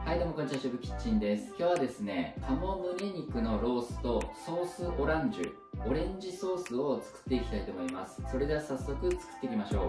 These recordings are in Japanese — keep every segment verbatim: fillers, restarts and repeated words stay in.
はいどうもこんにちは、主婦キッチンです。今日はですね、鴨胸肉のローストソースオランジュオレンジソースを作っていきたいと思います。それでは早速作っていきましょう。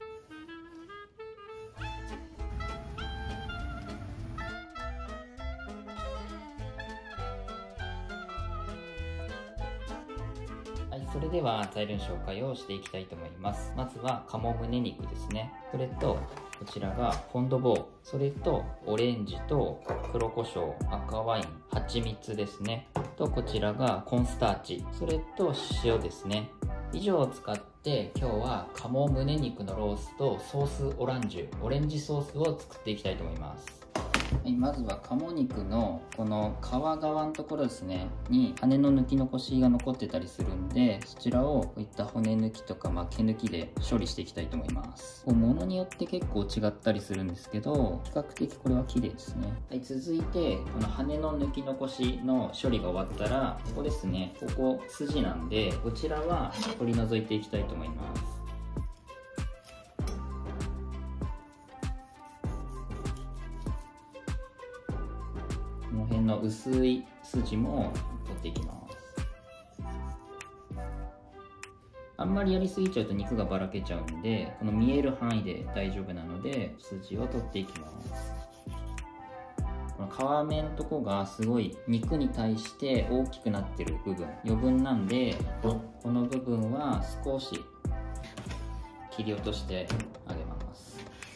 はい、それでは材料の紹介をしていきたいと思います。まずは鴨胸肉ですね。それとこちらがフォンドボー、それとオレンジと黒胡椒、赤ワイン、蜂蜜ですね。とこちらがコーンスターチ、それと塩ですね。以上を使って今日は鴨胸肉のロースとソースオランジュオレンジソースを作っていきたいと思います。はい、まずは鴨肉のこの皮側のところですねに羽の抜き残しが残ってたりするんで、そちらをこういった骨抜きとか、まあ、毛抜きで処理していきたいと思います。ものによって結構違ったりするんですけど、比較的これは綺麗ですね。はい、続いてこの羽の抜き残しの処理が終わったら、ここですね、ここ筋なんでこちらは取り除いていきたいと思います。この辺の薄い筋も取っていきます。あんまりやりすぎちゃうと肉がばらけちゃうんで、この見える範囲で大丈夫なので筋を取っていきます。この皮目のとこがすごい肉に対して大きくなってる部分、余分なんでこの部分は少し切り落としてあげます。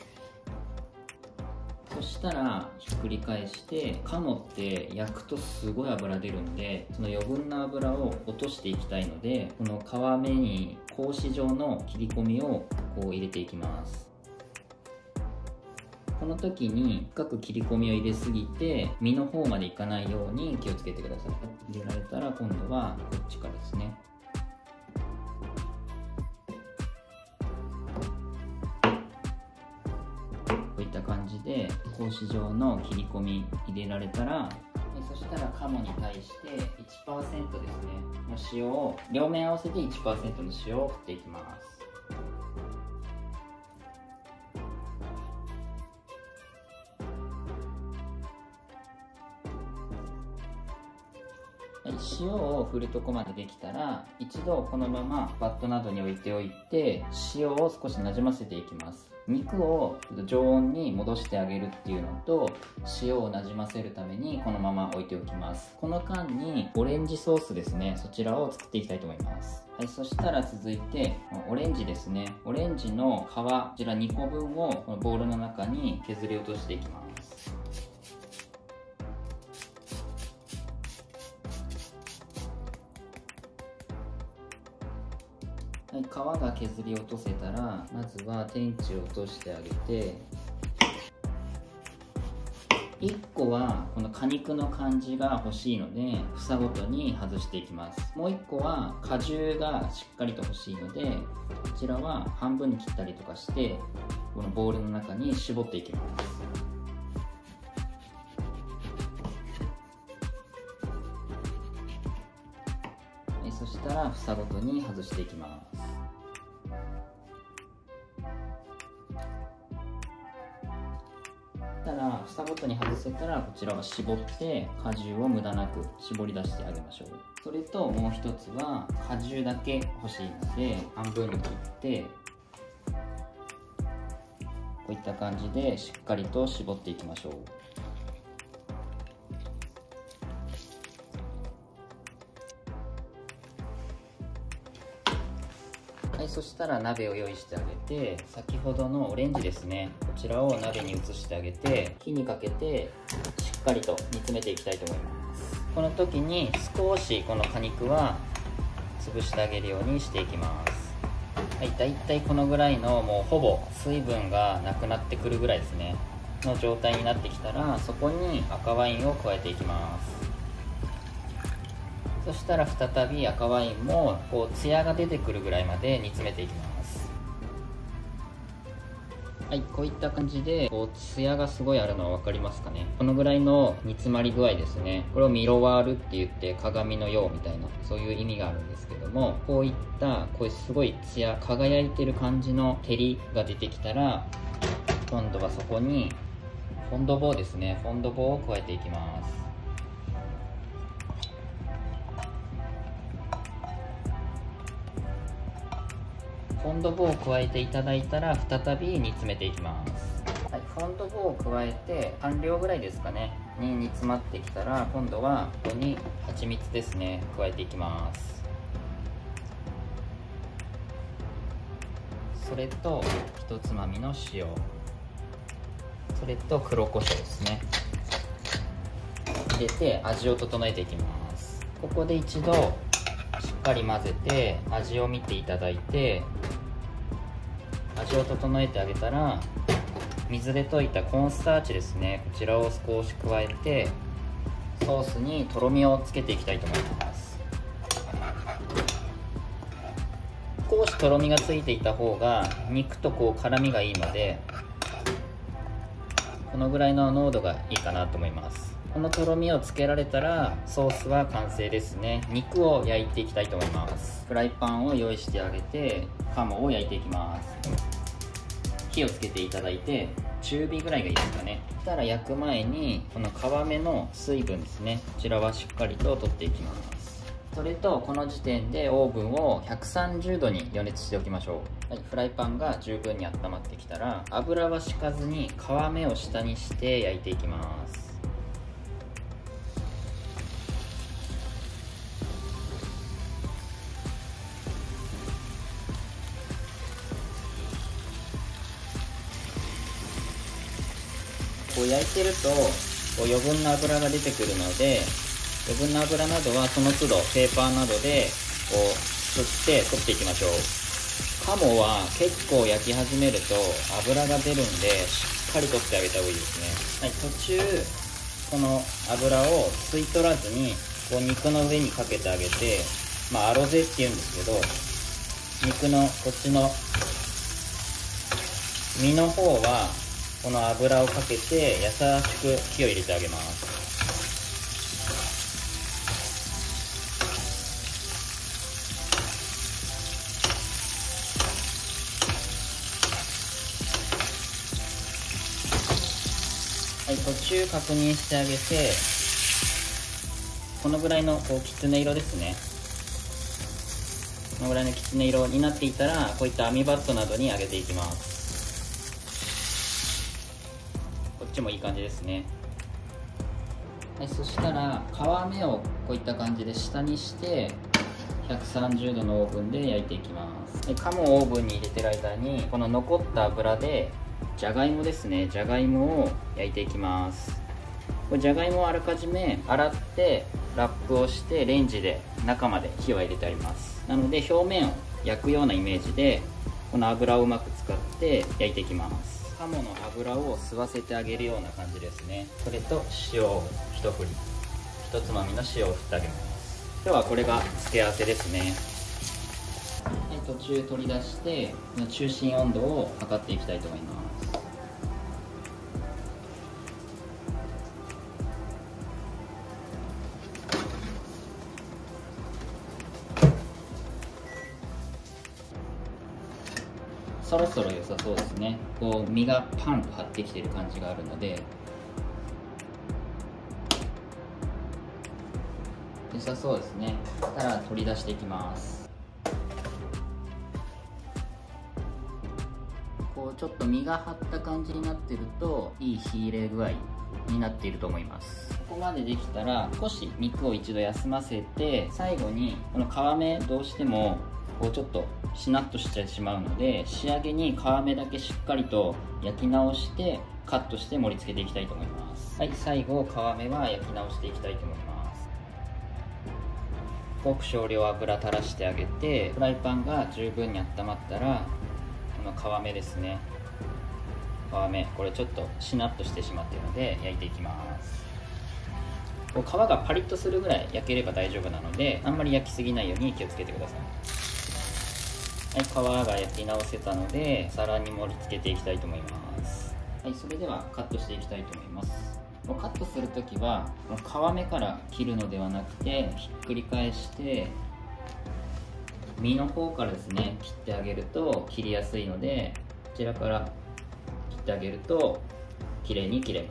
そしたらひっくり返して、鴨って焼くとすごい脂出るんで、その余分な脂を落としていきたいので、この皮目に格子状の切り込みをこう入れていきます。この時に深く切り込みを入れすぎて身の方までいかないように気をつけてください。入れられたら今度はこっちからですね。こういった感じで格子状の切り込み入れられたら、そしたら鴨に対して いちパーセント ですねの塩を、両面合わせて いちパーセント の塩を振っていきます。はい、塩を振るとこまでできたら、一度このままバットなどに置いておいて塩を少しなじませていきます。肉を常温に戻してあげるっていうのと、塩をなじませるためにこのまま置いておきます。この間にオレンジソースですね、そちらを作っていきたいと思います。はい、そしたら続いてオレンジですね。オレンジの皮、こちらにこぶんをこのボウルの中に削り落としていきます。はい、皮が削り落とせたら、まずは天地を落としてあげて、いっこはこの果肉の感じが欲しいので房ごとに外していきます。もういっこは果汁がしっかりと欲しいので、こちらは半分に切ったりとかしてこのボウルの中に絞っていきます。そしたら房ごとに外していきます。たら房ごとに外せたら、こちらは絞って果汁を無駄なく絞り出してあげましょう。それともう一つは果汁だけ欲しいので半分に切って、こういった感じでしっかりと絞っていきましょう。はい、そしたら鍋を用意してあげて、先ほどのオレンジですね、こちらを鍋に移してあげて火にかけてしっかりと煮詰めていきたいと思います。この時に少しこの果肉は潰してあげるようにしていきます。はい、だいたいこのぐらいのもうほぼ水分がなくなってくるぐらいですねの状態になってきたら、そこに赤ワインを加えていきます。そしたら再び赤ワインもこうツヤが出てくるぐらいまで煮詰めていきます。はい、こういった感じでこうツヤがすごいあるのは分かりますかね。このぐらいの煮詰まり具合ですね。これをミロワールって言って、鏡のようみたいなそういう意味があるんですけども、こういったこういうすごいツヤ輝いてる感じの照りが出てきたら、今度はそこにフォンドボーですね。フォンドボーを加えていきます。フォンドボーを加えていただいたら再び煮詰めていきます。はい、フォンドボーを加えて半量ぐらいですかねに煮詰まってきたら、今度はここに蜂蜜ですね加えていきます。それと一つまみの塩、それと黒胡椒ですね入れて味を整えていきます。ここで一度しっかり混ぜて味を見ていただいて、味を整えてあげたら水で溶いたコーンスターチですね、こちらを少し加えてソースにとろみをつけていきたいと思います。少しとろみがついていた方が肉とこう絡みがいいので、このぐらいの濃度がいいかなと思います。このとろみをつけられたらソースは完成ですね。肉を焼いていきたいと思います。フライパンを用意してあげて鴨を焼いていきます。火をつけていただいて中火ぐらいがいいですかね。そしたら焼く前にこの皮目の水分ですね、こちらはしっかりと取っていきます。それとこの時点でオーブンをひゃくさんじゅうどに予熱しておきましょう。はい、フライパンが十分に温まってきたら油は敷かずに皮目を下にして焼いていきます。こう焼いてるとこう余分な油が出てくるので、余分な油などはその都度ペーパーなどでこうすって取っていきましょう。鴨は結構焼き始めると油が出るんでしっかり取ってあげた方がいいですね。はい、途中この油を吸い取らずにこう肉の上にかけてあげて、まあアロゼっていうんですけど、肉のこっちの身の方はこの油をかけて優しく火を入れてあげます。はい、途中確認してあげて、このぐらいのこうきつね色ですね、このぐらいのきつね色になっていたらこういった網バットなどに揚げていきます。こっちもいい感じですね。はい、そしたら皮目をこういった感じで下にしてひゃくさんじゅうどのオーブンで焼いていきます。で鴨をオーブンに入れてる間にこの残った油でじゃがいもですね、じゃがいもを焼いていきます。これじゃがいもをあらかじめ洗ってラップをしてレンジで中まで火を入れてあります。なので表面を焼くようなイメージでこの油をうまく使って焼いていきます。鴨の油を吸わせてあげるような感じですね。それと塩を一振り、一つまみの塩を振ってあげます。今日はこれが付け合わせですね。で途中取り出してこの中心温度を測っていきたいと思います。そろそろ良さそうですね。こう身がパンと張ってきてる感じがあるので良さそうですね。そしたら取り出していきます。こうちょっと身が張った感じになってるといい火入れ具合になっていると思います。ここまでできたら少し肉を一度休ませて、最後にこの皮目どうしてもこうちょっとしなっとしてしまうので、仕上げに皮目だけしっかりと焼き直してカットして盛り付けていきたいと思います。はい、最後皮目は焼き直していきたいと思います。ごく少量油垂らしてあげて、フライパンが十分に温まったらこの皮目ですね、皮目これちょっとしなっとしてしまっているので焼いていきます。こう皮がパリッとするぐらい焼ければ大丈夫なので、あんまり焼きすぎないように気をつけてください。はい、皮が焼き直せたので皿に盛り付けていきたいと思います。はい、それではカットしていきたいと思います。カットするときは皮目から切るのではなくてひっくり返して身の方からですね切ってあげると切りやすいので、こちらから切ってあげると綺麗に切れます。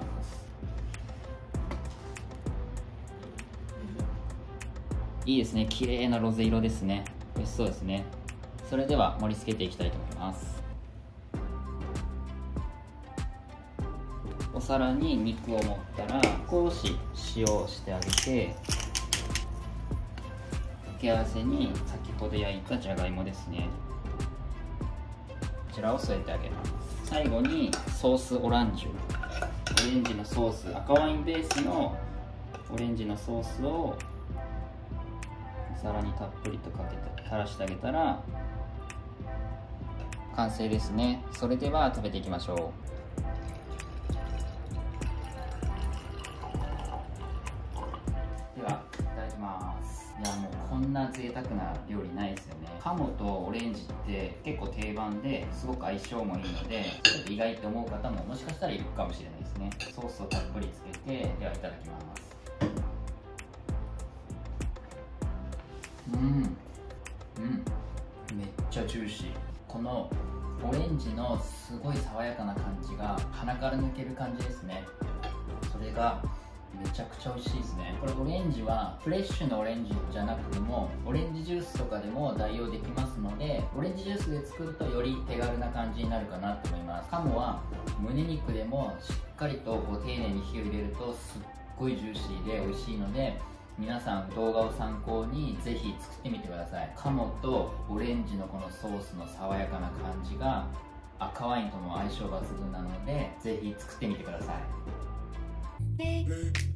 いいですね、綺麗なロゼ色ですね。美味しそうですね。それでは盛り付けていきたいと思います。お皿に肉を盛ったら少し塩をしてあげて、付け合わせに先ほど焼いたじゃがいもですね、こちらを添えてあげます。最後にソースオランジュ、オレンジのソース、赤ワインベースのオレンジのソースをお皿にたっぷりとかけて垂らしてあげたら完成ですね。それでは食べていきましょう。では、いただきます。いや、もうこんな贅沢な料理ないですよね。鴨とオレンジって結構定番ですごく相性もいいので、ちょっと意外って思う方ももしかしたらいるかもしれないですね。ソースをたっぷりつけて、ではいただきます。うん、うん、めっちゃジューシー。このオレンジのすごい爽やかな感じが鼻から抜ける感じですね。それがめちゃくちゃ美味しいですね。これオレンジはフレッシュなオレンジじゃなくてもオレンジジュースとかでも代用できますので、オレンジジュースで作るとより手軽な感じになるかなと思います。鴨は胸肉でもしっかりとこう丁寧に火を入れるとすっごいジューシーで美味しいので、皆さん動画を参考にぜひ作ってみてください。鴨とオレンジのこのソースの爽やかな感じが赤ワインとも相性抜群なので、ぜひ作ってみてください。